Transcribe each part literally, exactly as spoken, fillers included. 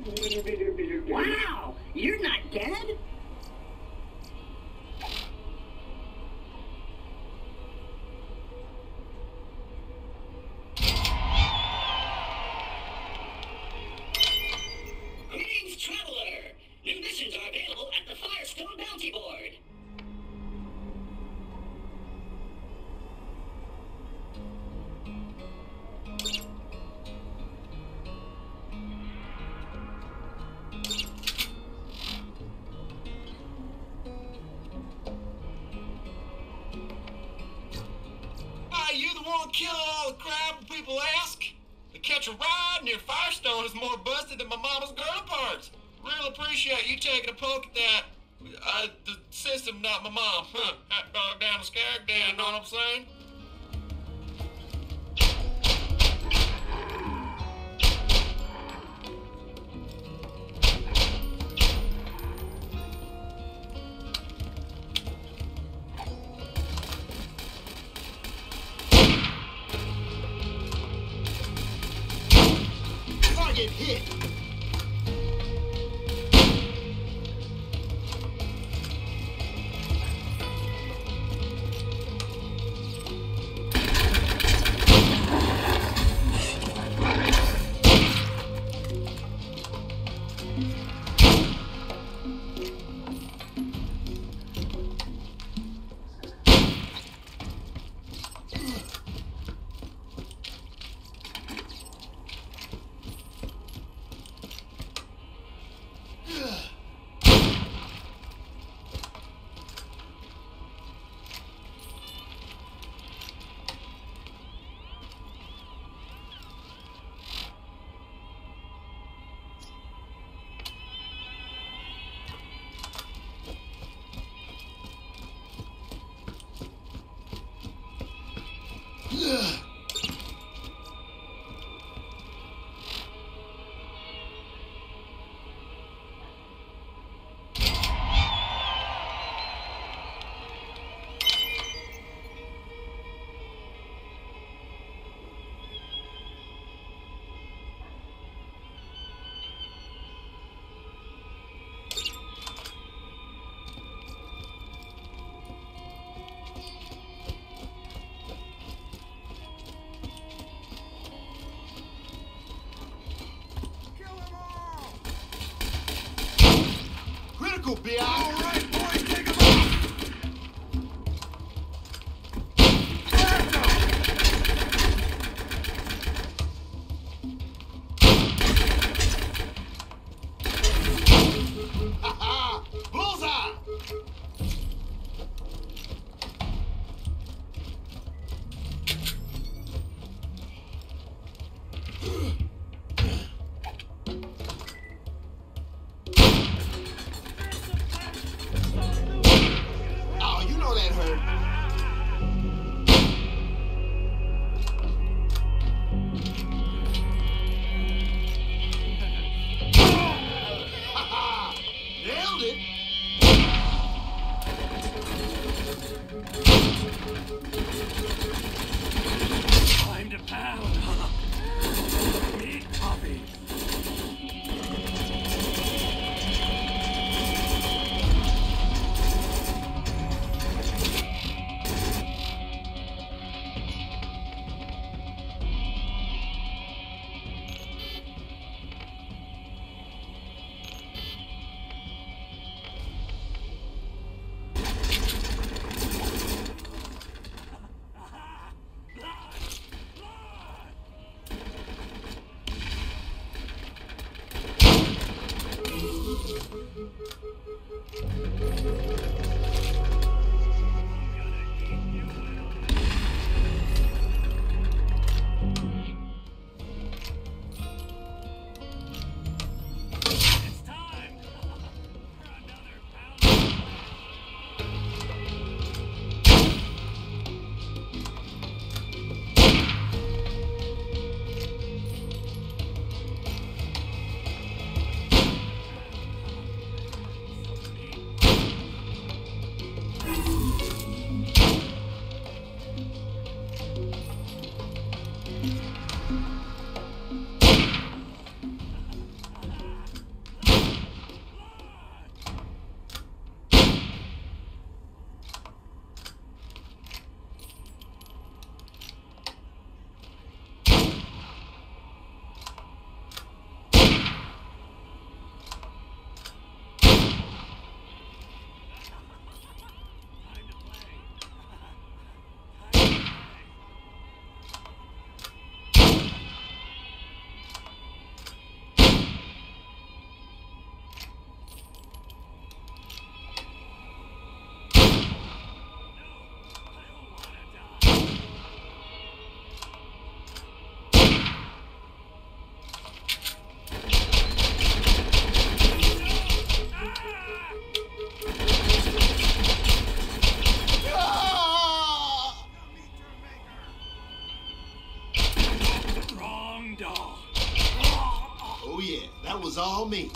Wow, you're not dead? Greetings, traveler! New missions are available at the Firestone Bounty Board. Are you the one killing all the crab when people ask? To catch a ride near Firestone is more busted than my mama's girl parts. Really appreciate you taking a poke at that. Uh, the system, not my mom. Huh. Hot dog down the skag down, know what I'm saying? Target hit. Critical, B I. All right, boys, take him out. Ha-ha! Bullseye! Oh, you know that hurt. Ha-ha! Nailed it. Time to pound, huh? Meat coffee. It's time for another pound. doll. Oh yeah, that was all me.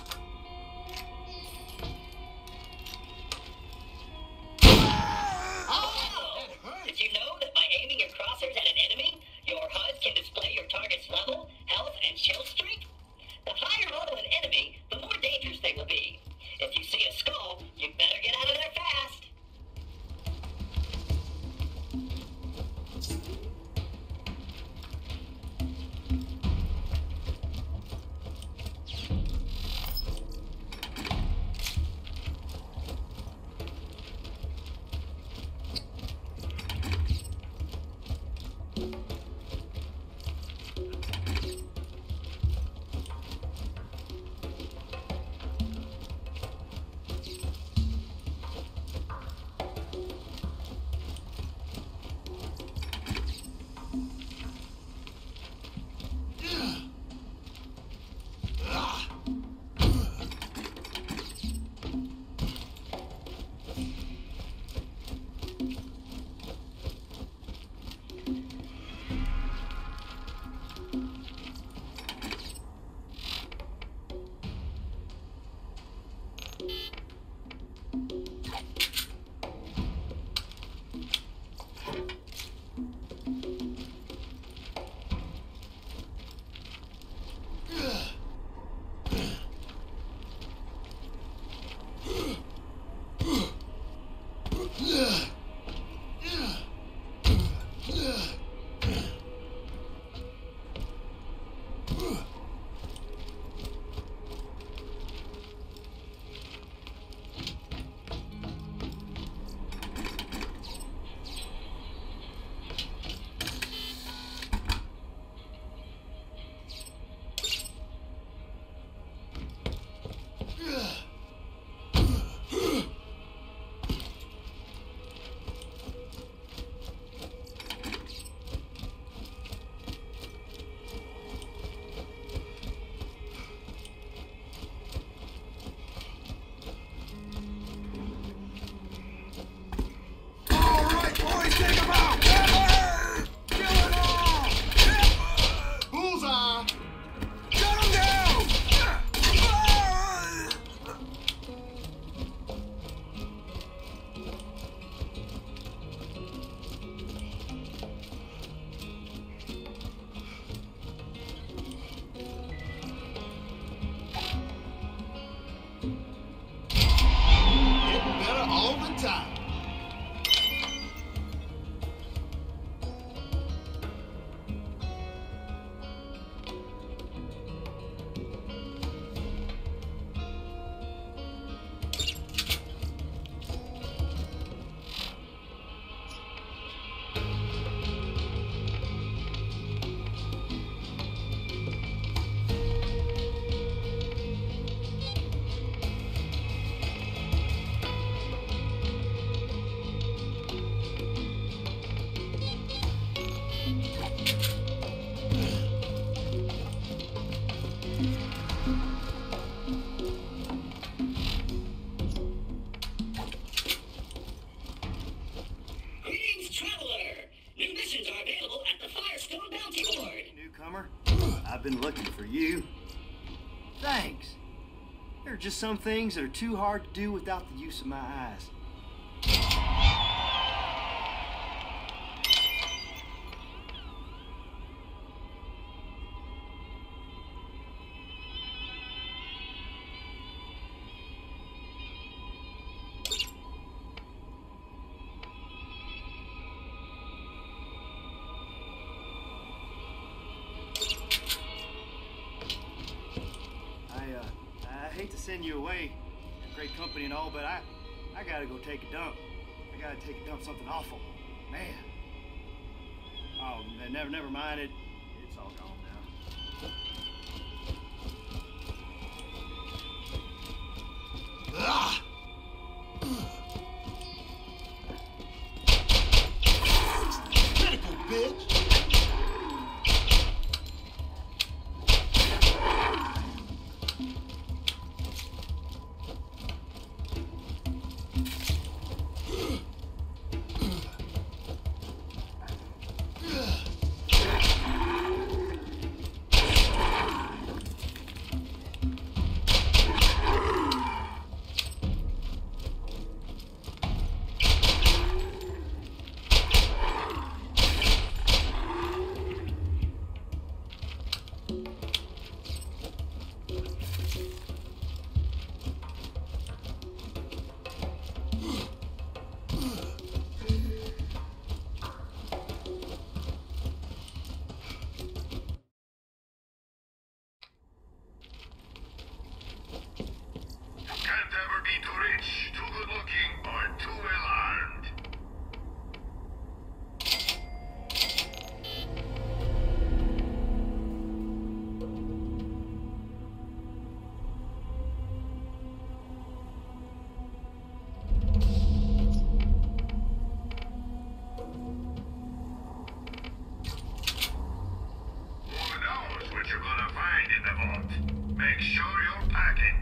Oh! Did you know that by aiming your crosshairs at an enemy, your H U D can display your target's level, health, and kill streak? The higher level an enemy, the more dangerous they will be. If you see a skull, you better get out of there fast. Been looking for you. Thanks. There are just some things that are too hard to do without the use of my eyes. I hate to send you away, great company and all, but I, I gotta go take a dump. I gotta take a dump something awful, man. Oh, never, never mind it. It's all gone now. Ah! Critical, bitch. Make sure you're packing.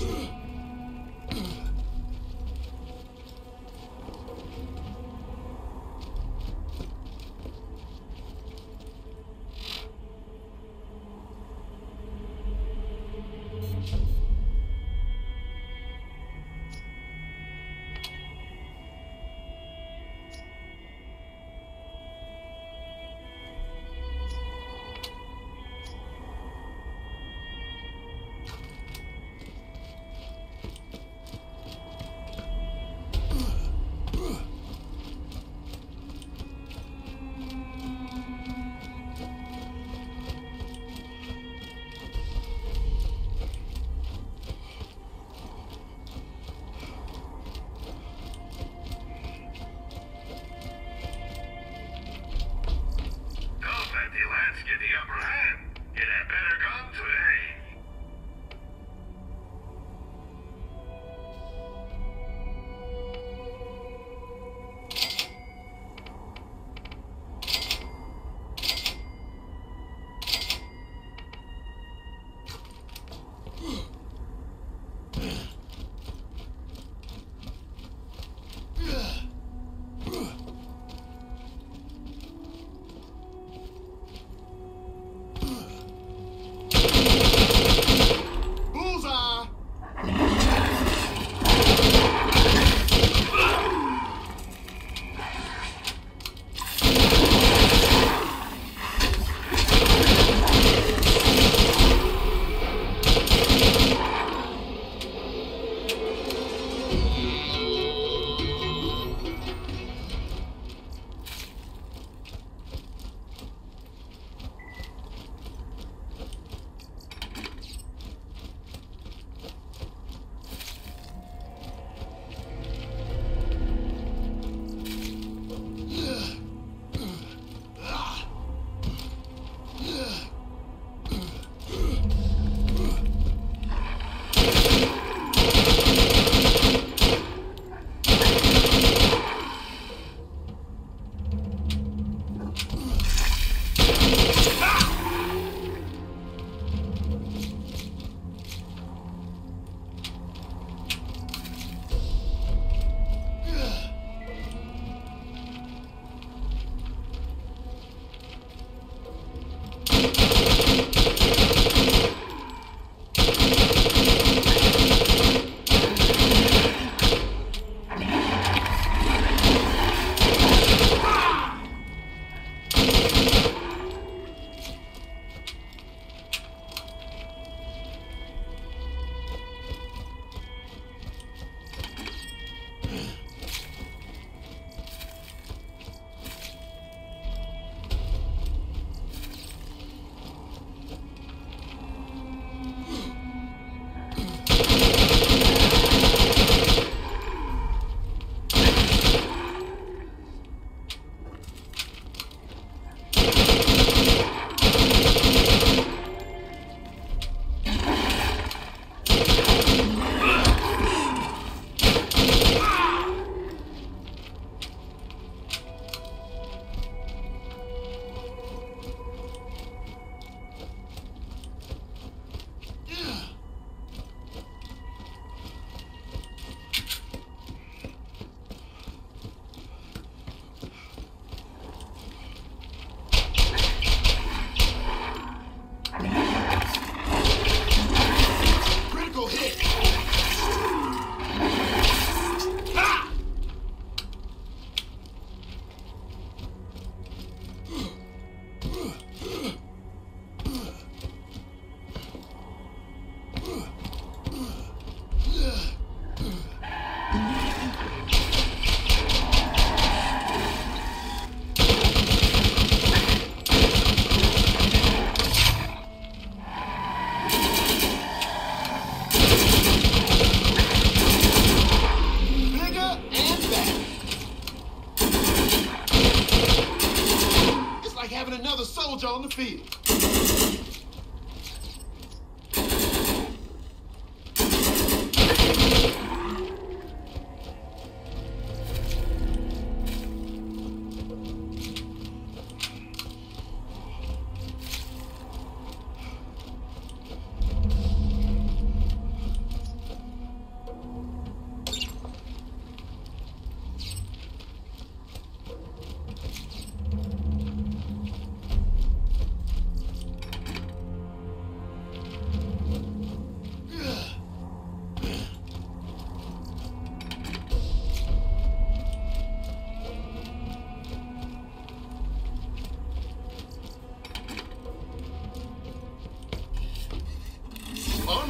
soldier on the field.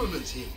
government's here.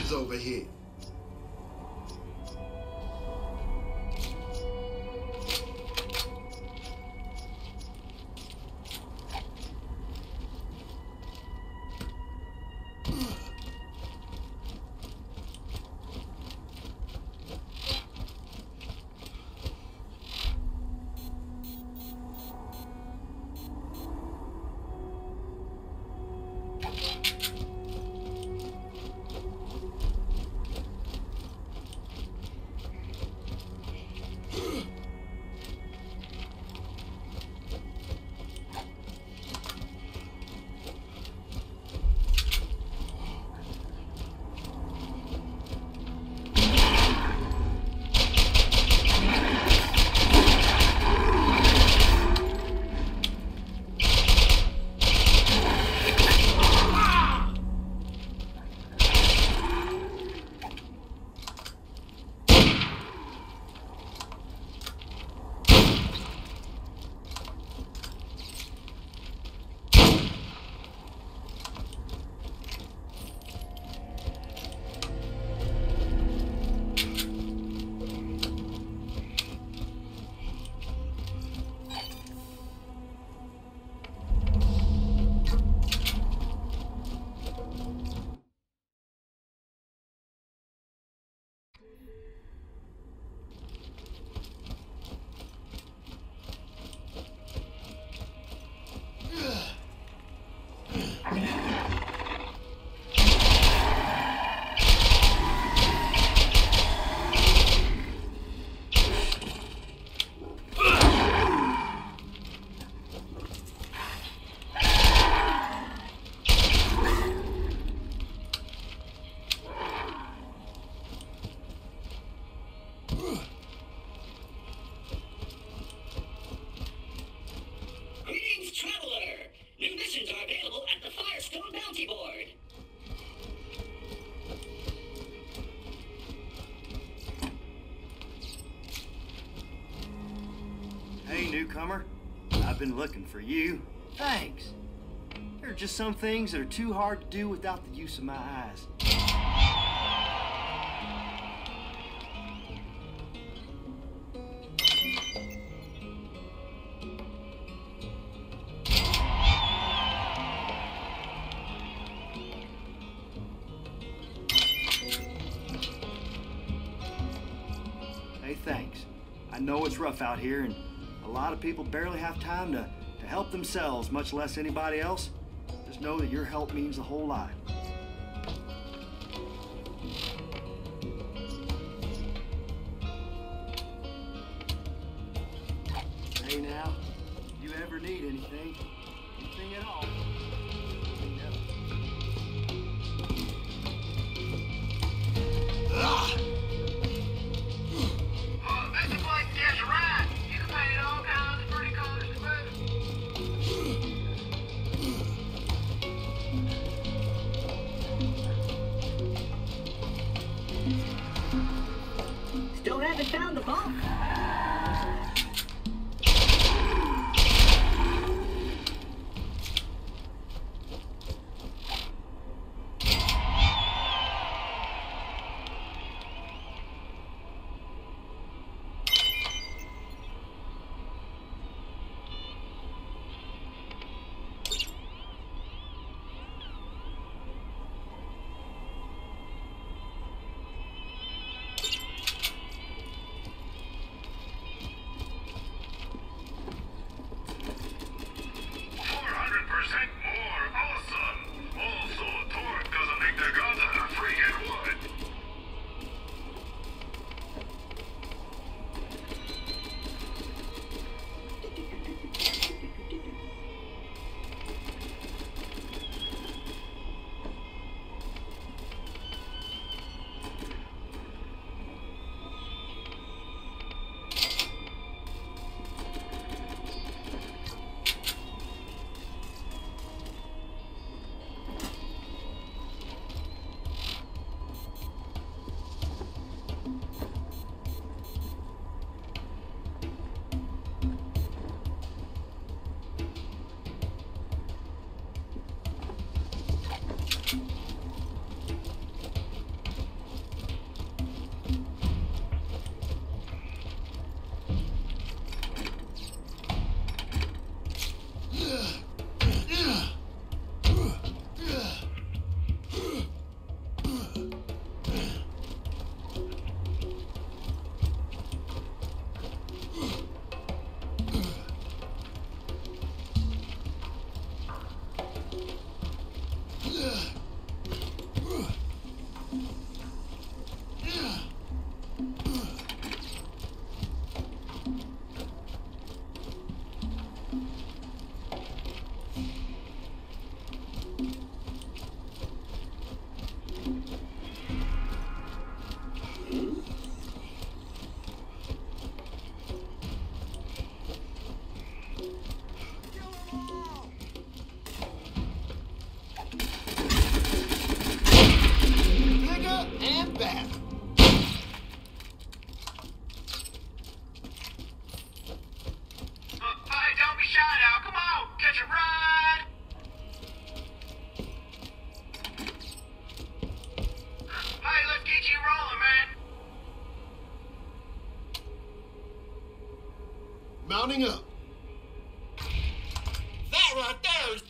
Badlands over here. Newcomer, I've been looking for you. Thanks. There are just some things that are too hard to do without the use of my eyes. Hey, thanks. I know it's rough out here, and a lot of people barely have time to, to help themselves, much less anybody else. Just know that your help means a whole lot. Hey now, if you ever need anything, anything at all, let me know. Ah! This is like Desiree. You can paint all kinds of pretty colors to boot. Still haven't found the bomb. Mounting up. That right there is...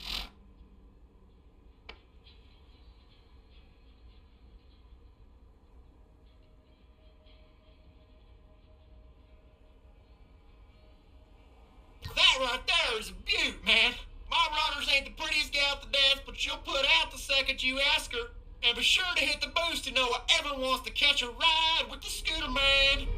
That right there is a beaut, man. My runners ain't the prettiest gal at the dance, but she'll put out the second you ask her. And be sure to hit the boost to know whoever wants to catch a ride with the scooter man.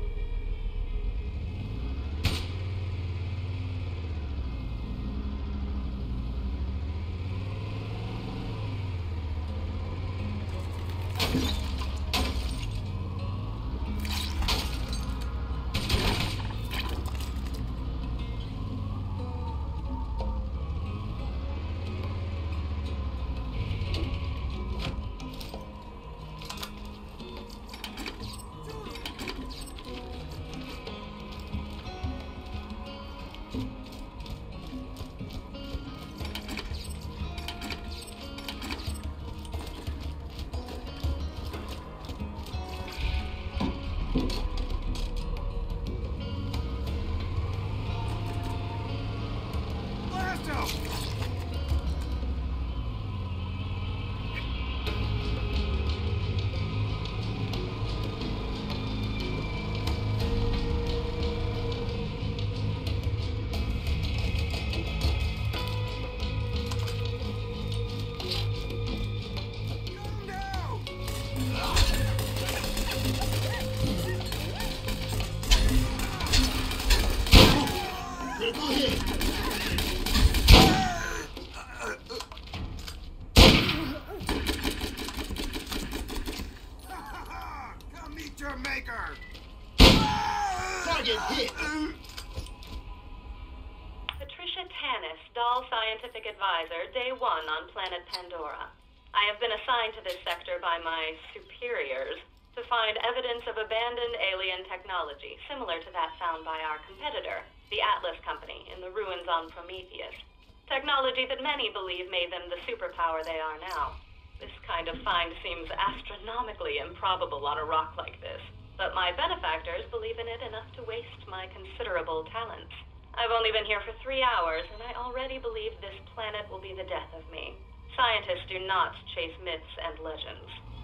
Scientific advisor, day one on planet Pandora. I have been assigned to this sector by my superiors to find evidence of abandoned alien technology, similar to that found by our competitor, the Atlas Company, in the ruins on Prometheus. Technology that many believe made them the superpower they are now. This kind of find seems astronomically improbable on a rock like this, but my benefactors believe in it enough to waste my considerable talents. I've only been here for three hours, and I already believe this planet will be the death of me. Scientists do not chase myths and legends.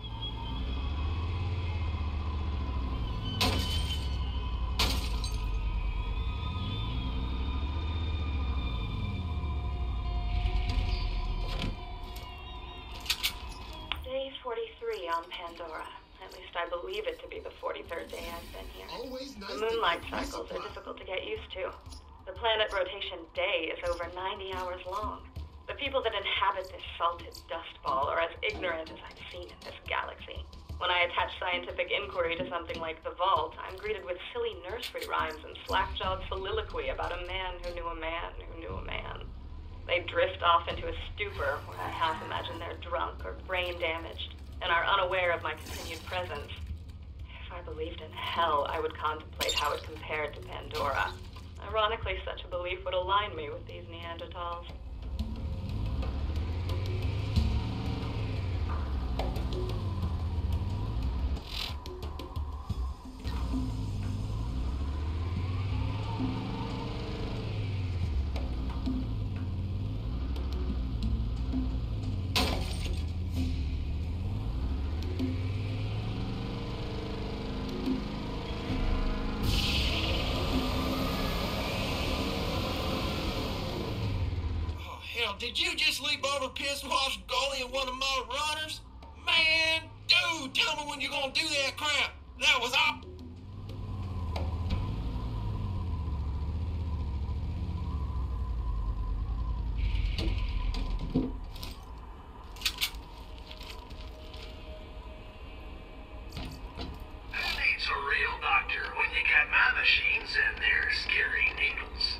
Day forty-three on Pandora. At least I believe it to be the forty-third day I've been here. Always nice the moonlight to have cycles supply. are difficult to get used to. The planet rotation day is over ninety hours long. The people that inhabit this salted dust ball are as ignorant as I've seen in this galaxy. When I attach scientific inquiry to something like the vault, I'm greeted with silly nursery rhymes and slack-jawed soliloquy about a man who knew a man who knew a man. They drift off into a stupor where I half imagine they're drunk or brain damaged and are unaware of my continued presence. If I believed in hell, I would contemplate how it compared to Pandora. Ironically, such a belief would align me with these Neanderthals. Did you just leap over piss-wash Gully and one of my runners? Man, dude, tell me when you're gonna do that crap. That was up. Who needs a real doctor when you got my machines and their scary needles?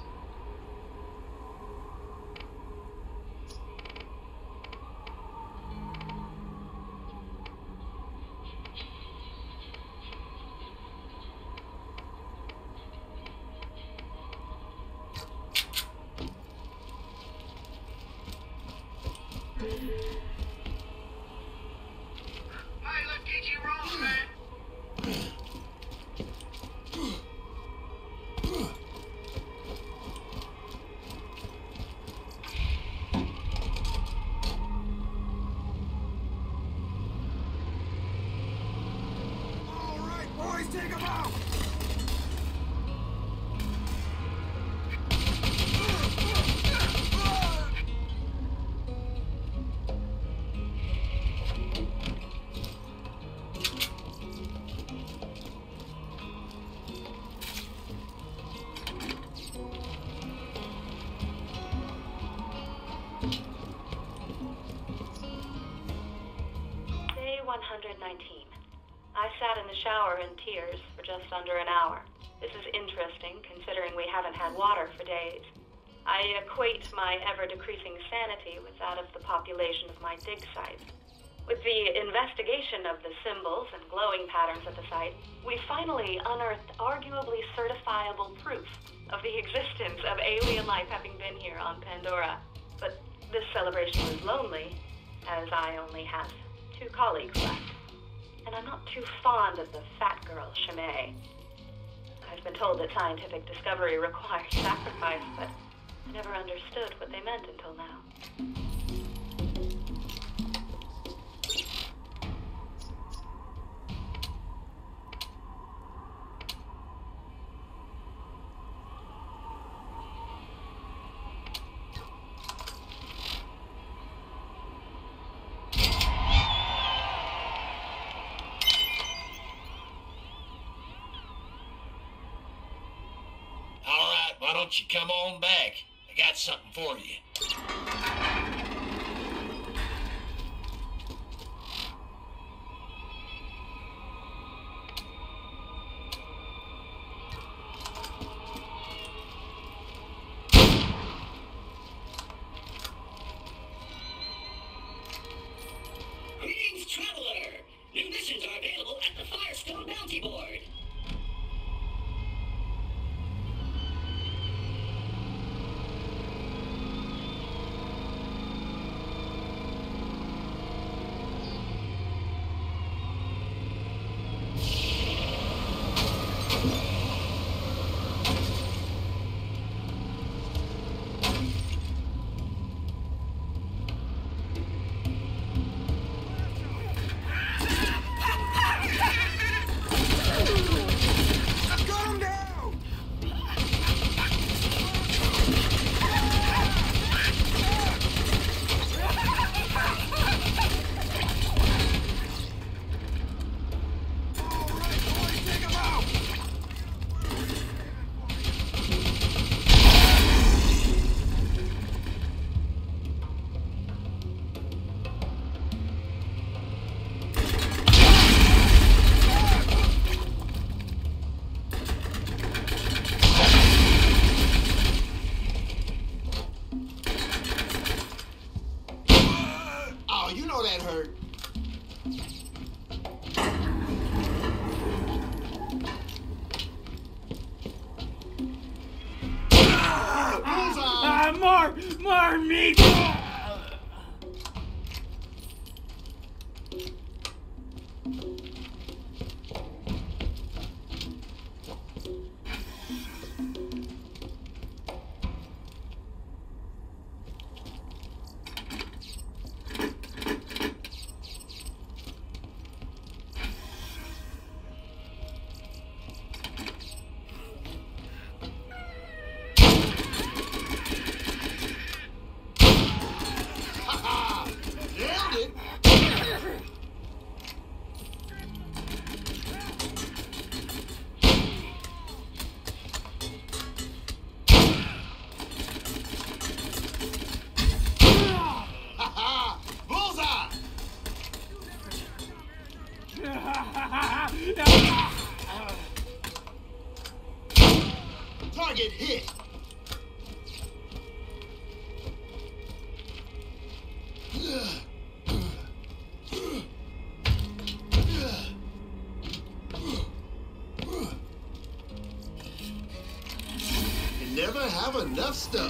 Hey, look, get you wrong, man. power and tears for just under an hour. This is interesting, considering we haven't had water for days. I equate my ever-decreasing sanity with that of the population of my dig site. With the investigation of the symbols and glowing patterns at the site, we finally unearthed arguably certifiable proof of the existence of alien life having been here on Pandora. But this celebration was lonely, as I only have two colleagues left. And I'm not too fond of the fat girl, Shimei. I've been told that scientific discovery requires sacrifice, but I never understood what they meant until now. Why don't you come on back? I got something for you. Greetings, traveler! New missions are available at the Firestone Bounty Board. More! More meat! Target hit. You never have enough stuff.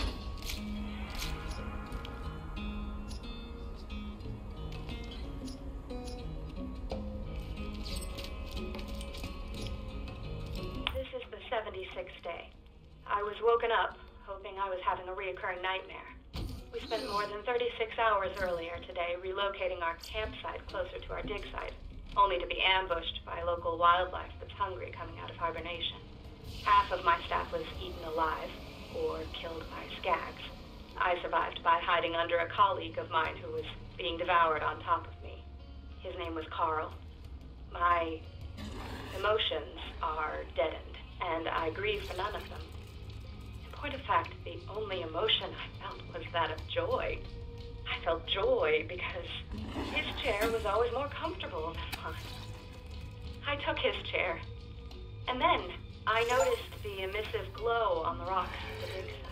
seventy-sixth day. I was woken up, hoping I was having a reoccurring nightmare. We spent more than thirty-six hours earlier today relocating our campsite closer to our dig site, only to be ambushed by local wildlife that's hungry coming out of hibernation. Half of my staff was eaten alive, or killed by skags. I survived by hiding under a colleague of mine who was being devoured on top of me. His name was Carl. My emotions are deadened, and I grieve for none of them. In point of fact, the only emotion I felt was that of joy. I felt joy because his chair was always more comfortable than mine. I took his chair. And then I noticed the emissive glow on the rocks at the dig site.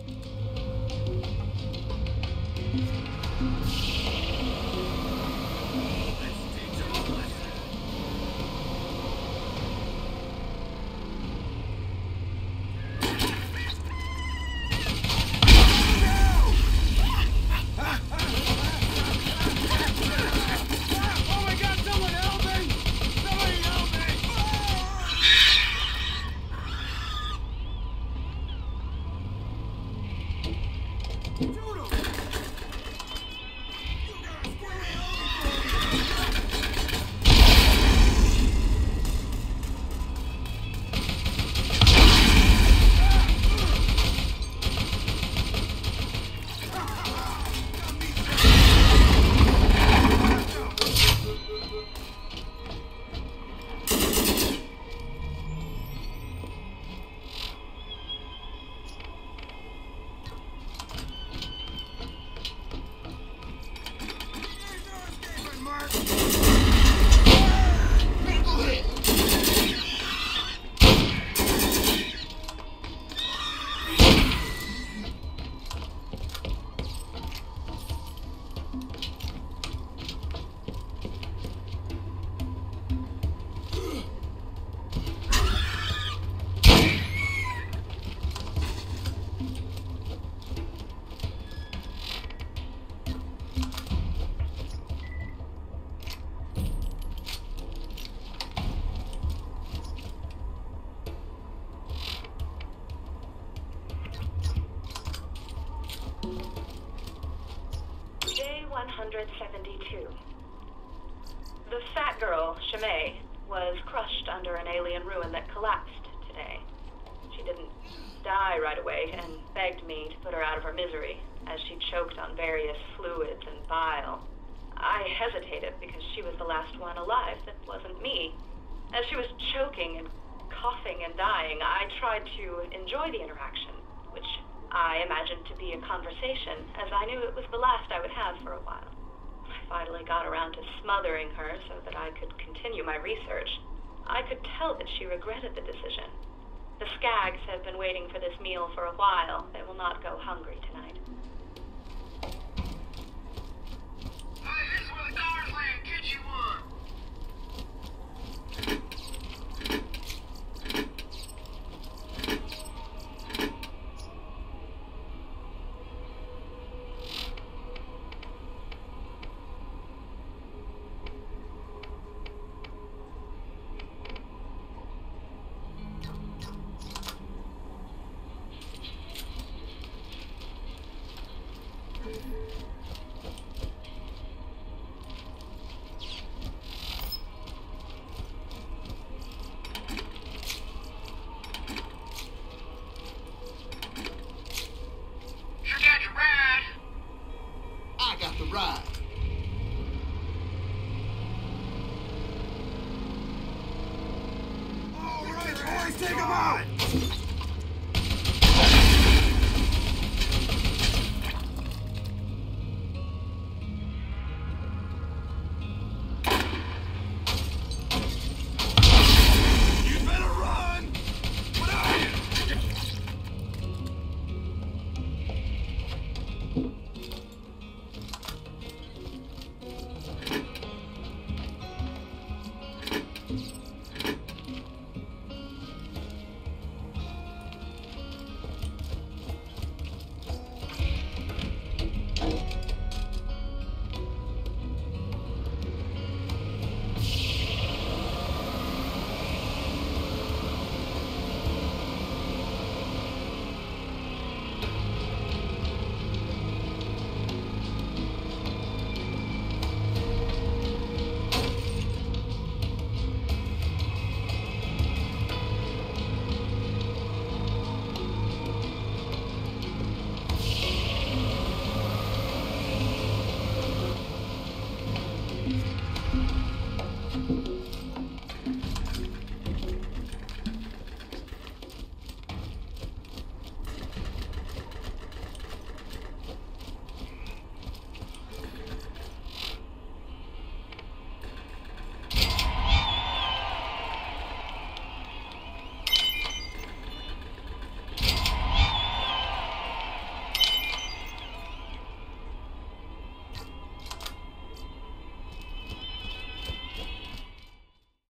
one hundred seventy-two. The fat girl, Shimei, was crushed under an alien ruin that collapsed today. She didn't die right away and begged me to put her out of her misery as she choked on various fluids and bile. I hesitated because she was the last one alive that wasn't me. As she was choking and coughing and dying, I tried to enjoy the interaction, which I imagined to be a conversation, as I knew it was the last I would have for a while. I finally got around to smothering her so that I could continue my research. I could tell that she regretted the decision. The skags have been waiting for this meal for a while. They will not go hungry tonight. Hey, this is where the cars land. Get you one. Ride. All right, boys, take them out!